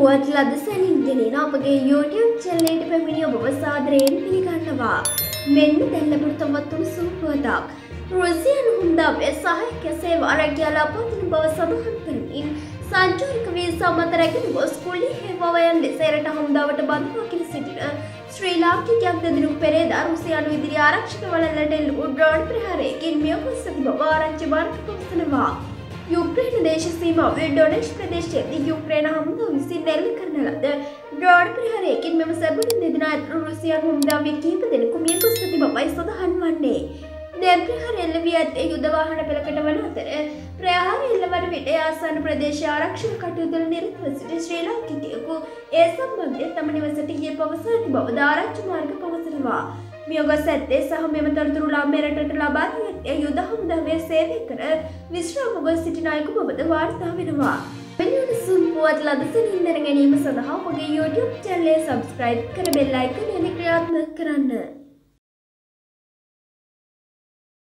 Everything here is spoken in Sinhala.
පුවත් ලදසනින් ගෙනෙන අපගේ YouTube channel එකට පැමිණි ඔබව සාදරයෙන් පිළිගන්නවා. මෙන්න දැන් ලැබුණු තවත් උණුසුම් පුවතක්. රුසියානු හමුදාවේ සහායක සේවා රැකියාලා පවතින බව සඳහන් කරමින් සංචාරක වීසා මත රැගෙන ගොස් කුලී හේවාවයන් ලෙස එරට හමුදාවට බඳවා ගෙන සිටින ශ්‍රී ලාංකිකයෙක් දෙදිනු පෙරේදා රුසියානු ඉදිරි ආරක්ෂක වළල්ලට එල්ල වූ ඩ්‍රෝන් ප්‍රහාරයකින් මිය ගොස් ඇති බව ආරංචි මාර්ග පවසනවා. यूक्रेन देश सीमावे डोनेट्स्क प्रदेशයේදී යුක්‍රේන හමුදාව විසින් එල්ල කරන ලද ඩ්‍රෝන් ප්‍රහාරයකින් මෙම සැබවින් දෙදෙනා ඇතුළු රුසියානු හමුදාවේ කීප දෙනෙකු මිය ගොස් ඇති බවයි සඳහන් වන්නේ. මේ ප්‍රහාරය එල්ල වී ඇත්තේ යුද වාහන පෙළකට වන අතර ප්‍රහාරය එල්ල වන විට ආසන්න ප්‍රදේශ ආරක්ෂක කටයුතු වල නිරතව සිටි ශ්‍රී ලාංකිකයෙකු ඒ සම්බන්ධයෙන් තම නිවසට ගිය පවසා ඇති බව ආරංචි මාර්ග පවසනවා. මියගොස් ඇත්තේ සහ මෙම තොරතුරු මෙරටට ලබා දී ඇත්තේ යුද හමුදාවේ සේවය කර විශ්‍රාම ගොස් සිටින අයෙකු බවද වාර්තා වෙනවා. වෙනවන සුම්පුවත් ලදසනින් දැන ගැනීම සඳහා ඔබගේ YouTube channel එක subscribe කර bell icon එක ක්‍රියාත්මක කරන්න.